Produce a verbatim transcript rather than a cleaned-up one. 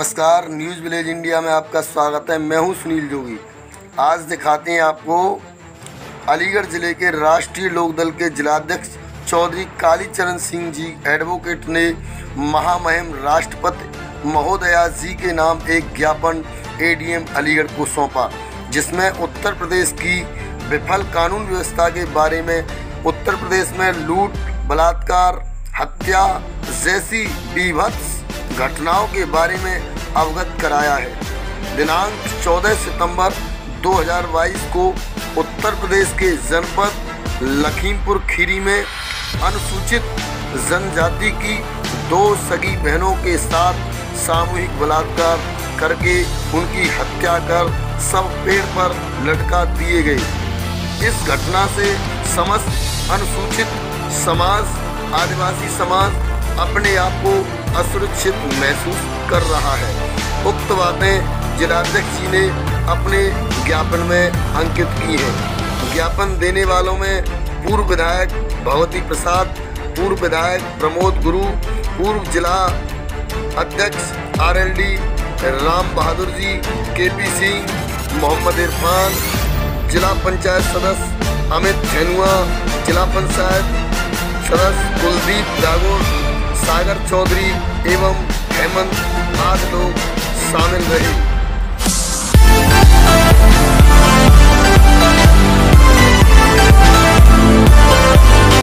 नमस्कार, news village India में आपका स्वागत है। मैं हूं सुनील जोगी। आज दिखाते हैं आपको अलीगढ़ ज़िले के राष्ट्रीय लोकदल के जिलाध्यक्ष चौधरी कालीचरण सिंह जी एडवोकेट ने महामहिम राष्ट्रपति महोदया जी के नाम एक ज्ञापन एडीएम अलीगढ़ को सौंपा, जिसमें उत्तर प्रदेश की विफल कानून व्यवस्था के बारे में, उत्तर प्रदेश में लूट, बलात्कार, हत्या जैसी बीभत्स घटनाओं के बारे में अवगत कराया है। दिनांक चौदह सितंबर दो हज़ार बाईस को उत्तर प्रदेश के जनपद लखीमपुर खीरी में अनुसूचित जनजाति की दो सगी बहनों के साथ सामूहिक बलात्कार करके उनकी हत्या कर सब पेड़ पर लटका दिए गए। इस घटना से समस्त अनुसूचित समाज, आदिवासी समाज अपने आप को असुरक्षित महसूस कर रहा है। उक्त बातें जिलाध्यक्ष जी ने अपने ज्ञापन में अंकित की हैं। ज्ञापन देने वालों में पूर्व विधायक भगवती प्रसाद, पूर्व विधायक प्रमोद गुरु, पूर्व जिला अध्यक्ष आरएलडी राम बहादुर जी, केपी सिंह, मोहम्मद इरफान, जिला पंचायत सदस्य अमित झनुआ, जिला पंचायत सदस्य कुलदीप जागोर, सागर चौधरी एवं हेमंत आदि लोग शामिल रहे।